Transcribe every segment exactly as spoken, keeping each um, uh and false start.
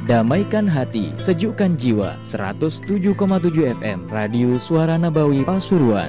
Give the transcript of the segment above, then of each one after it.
Damaikan hati, sejukkan jiwa. seratus tujuh koma tujuh F M Radio Suara Nabawi Pasuruan.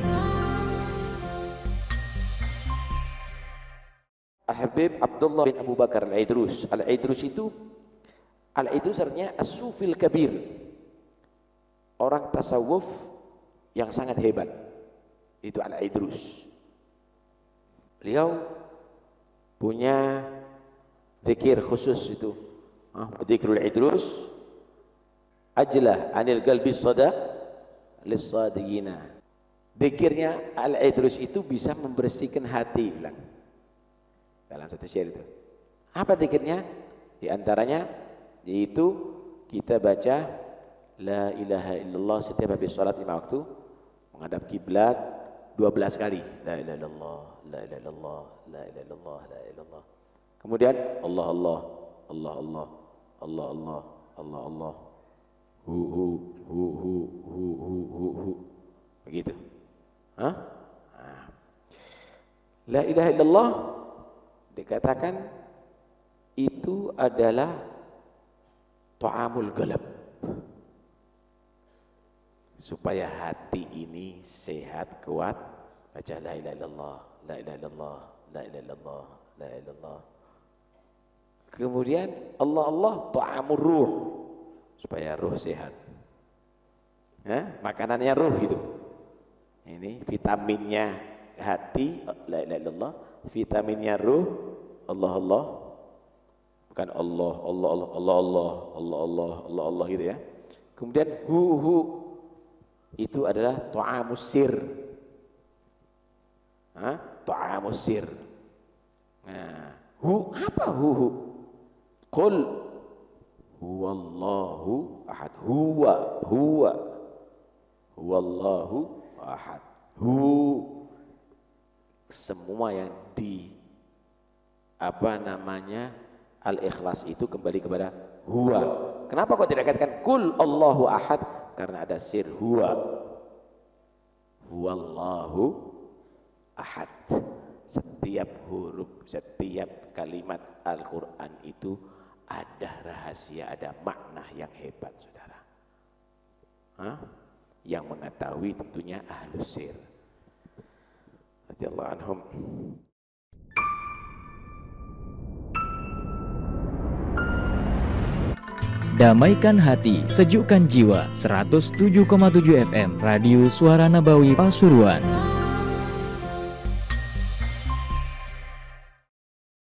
Al-Habib Abdullah bin Abu Bakar Al-Idrus. Al-Idrus itu Al-Idrus artinya as-sufil kabir, orang tasawuf yang sangat hebat. Itu Al-Idrus. Beliau punya zikir khusus itu. Dzikrul Idrus ajlah anil qalbi sada lis-sadiqina. Zikirnya Al-Idrus itu bisa membersihkan hati, bilang dalam satu syair itu. Apa zikirnya? Di antaranya yaitu kita baca la ilaha illallah setiap habis salat lima waktu, menghadap kiblat dua belas kali. La ilaha illallah, la ilaha illallah, la ilaha illallah, la ilaha illallah. Kemudian Allah Allah, Allah Allah, Allah Allah, Allah Allah, hu hu hu hu hu hu hu hu, begitu. Hah? Nah. La ilaha illallah dikatakan itu adalah ta'amul galab, supaya hati ini sehat kuat. Baca la ilaha illallah, la ilaha illallah, la ilaha illallah, la ilaha illallah. Kemudian Allah Allah ta'amur ruh, supaya ruh sehat. Hah? Makanannya ruh itu. Ini vitaminnya hati, la ilaha illallah, vitaminnya ruh, Allah Allah. Bukan Allah Allah Allah Allah Allah Allah Allah Allah Allah gitu ya. Kemudian hu hu itu adalah ta'amus sir. Hah? Ta'amus sir. Nah, hu apa hu hu? Qul huwallahu ahad. Huwa huwa huwallahu ahad. Hu, semua yang di apa namanya al-ikhlas itu kembali kepada huwa. Kenapa kok tidak katakan kul Allahu ahad? Karena ada sir huwa. Huwallahu ahad. Setiap huruf, setiap kalimat Al-Quran itu ada rahasia, ada makna yang hebat, saudara. Hah? Yang mengetahui tentunya ahlus sir radhiyallahu anhum. Damaikan hati, sejukkan jiwa. seratus tujuh koma tujuh F M Radio Suara Nabawi Pasuruan.